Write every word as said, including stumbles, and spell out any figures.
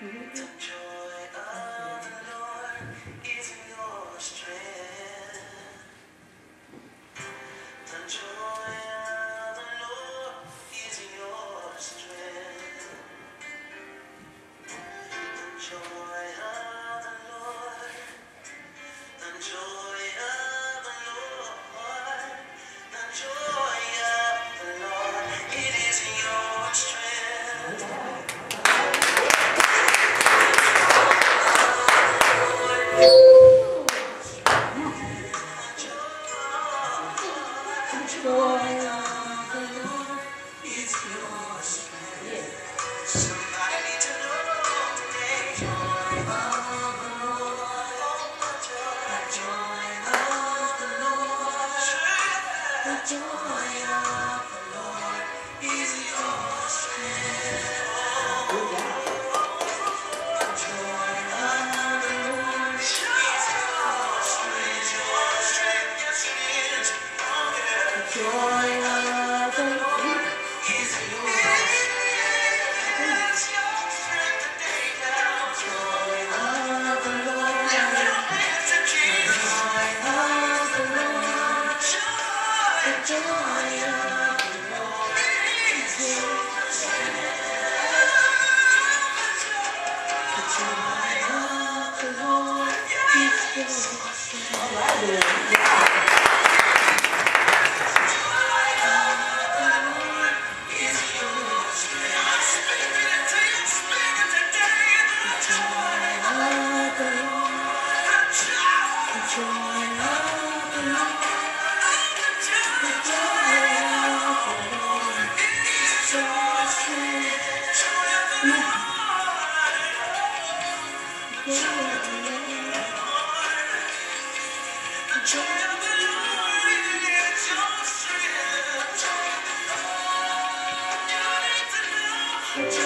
The joy of the Lord is your strength. The joy of the Lord is your strength. The joy of the Lord. The joy of the Lord. The joy of the Lord. It is your strength. Joy of the Lord is your strength. Somebody need to know today. Joy of the Lord. Oh, the joy of the Lord. The joy of the Lord is your strength. The joy of the Lord is your strength. Your strength, yes it is. Oh, yeah. The joy of the Lord is your strength. It's your strength today now. Joy of the Lord. Lift your hands to Jesus. Joy of the Lord. Joy. The joy of the Lord is your strength. The joy of the Lord is your strength. All right, then. Joy of the Lord is your strength. You need to know.